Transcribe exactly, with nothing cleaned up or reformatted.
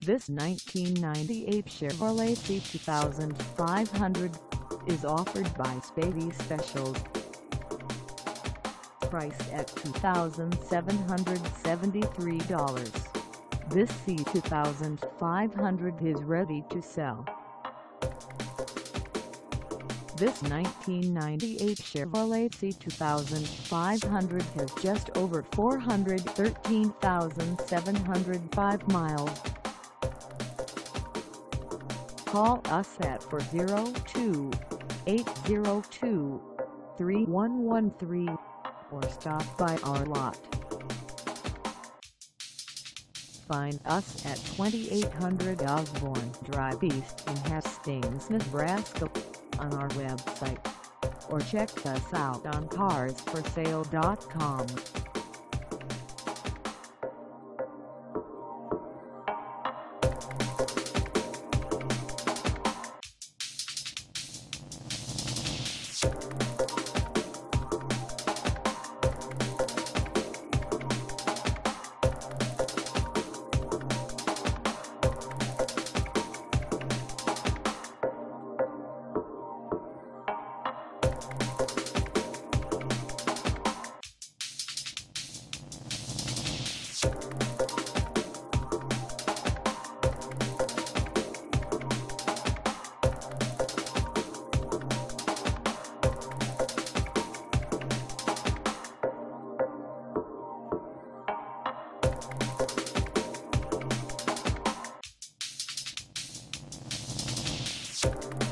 This nineteen ninety-eight Chevrolet C twenty-five hundred is offered by Spady Specials. Priced at two thousand seven hundred seventy-three dollars, this C twenty-five hundred is ready to sell. This nineteen ninety-eight Chevrolet C twenty-five hundred has just over four hundred thirteen thousand seven hundred five miles. Call us at four oh two, eight oh two, three one one three or stop by our lot. Find us at twenty-eight hundred Osborne Drive East in Hastings, Nebraska on our website, or check us out on cars for sale dot com. You